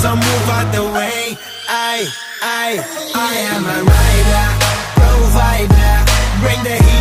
so move out the way. I am a rider, provider, bring the heat.